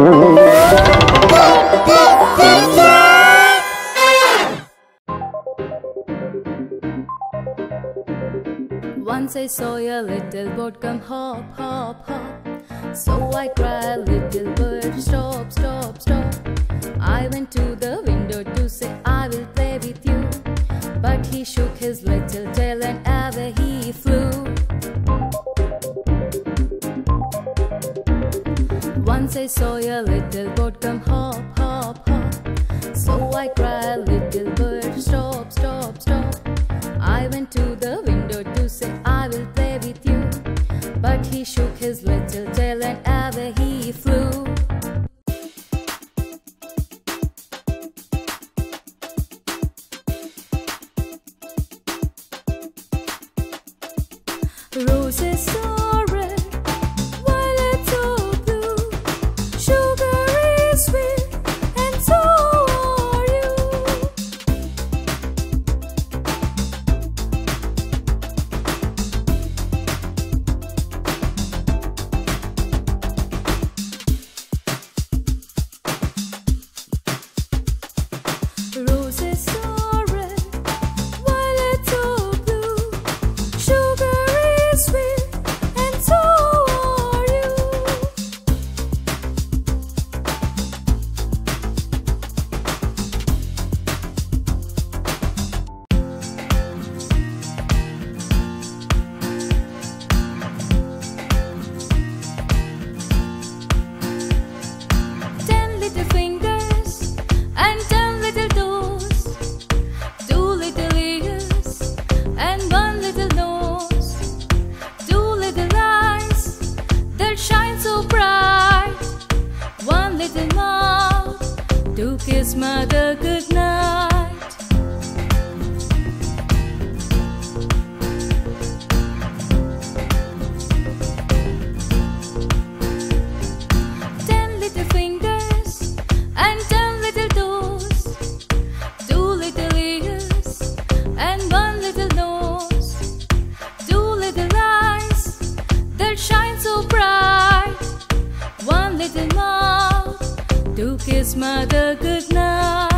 Once I saw a little bird come hop, hop, hop. So I cried, little bird, stop, stop, stop. I went to the window to say, I will play with you. But he shook his little tail and away he flew. Once I saw a little bird come hop, hop, hop. So I cried, little bird, stop, stop, stop. I went to the window to say, I will play with you. But he shook his little tail and away he flew. Roses are red, violets are blue, sugar is sweet, and so are you. Roses are red, violets are blue, sugar is sweet, and so are you. Ten little fingers and 10 little toes, 2 little ears and 1 little nose, 2 little eyes that shine so bright, 1 little mouth to kiss mother good night. Ten little fingers and 10 little toes, 2 little ears and 1 little nose, 2 little eyes that shine so bright, 1 little mouth to kiss mother good night.